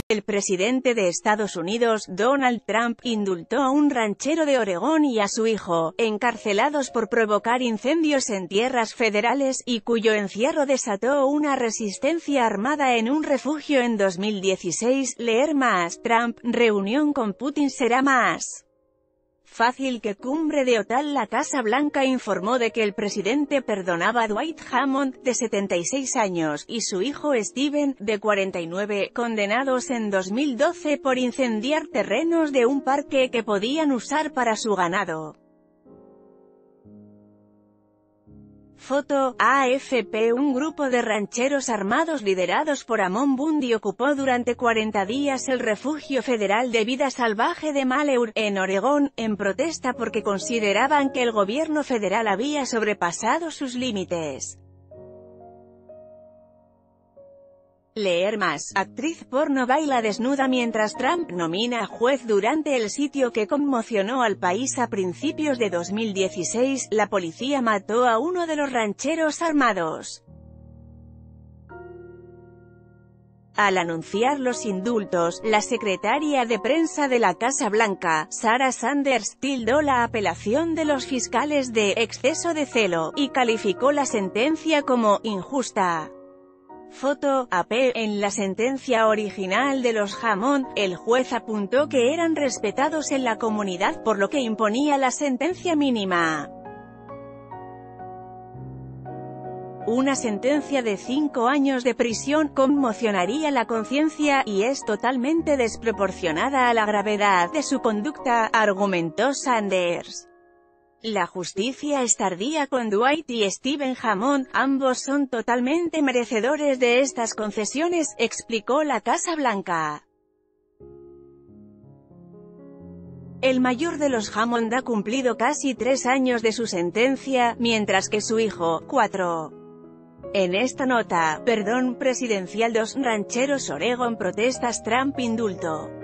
El presidente de Estados Unidos, Donald Trump, indultó a un ranchero de Oregón y a su hijo, encarcelados por provocar incendios en tierras federales, y cuyo encierro desató una resistencia armada en un refugio en 2016. Leer más. Trump, reunión con Putin será más fácil que cumbre de OTAN. La Casa Blanca informó de que el presidente perdonaba a Dwight Hammond, de 76 años, y su hijo Steven, de 49, condenados en 2012 por incendiar terrenos de un parque que podían usar para su ganado. Foto, AFP. Un grupo de rancheros armados liderados por Amon Bundy ocupó durante 40 días el refugio federal de vida salvaje de Malheur, en Oregón, en protesta porque consideraban que el gobierno federal había sobrepasado sus límites. Leer más. Actriz porno baila desnuda mientras Trump nomina a juez. Durante el sitio que conmocionó al país a principios de 2016, la policía mató a uno de los rancheros armados. Al anunciar los indultos, la secretaria de prensa de la Casa Blanca, Sarah Sanders, tildó la apelación de los fiscales de «exceso de celo», y calificó la sentencia como «injusta». Foto, AP. En la sentencia original de los Hammond, el juez apuntó que eran respetados en la comunidad, por lo que imponía la sentencia mínima. Una sentencia de 5 años de prisión conmocionaría la conciencia, y es totalmente desproporcionada a la gravedad de su conducta, argumentó Sanders. La justicia es tardía con Dwight y Steven Hammond, ambos son totalmente merecedores de estas concesiones, explicó la Casa Blanca. El mayor de los Hammond ha cumplido casi 3 años de su sentencia, mientras que su hijo, 4. En esta nota, perdón presidencial. 2 rancheros Oregón protestas Trump indulto.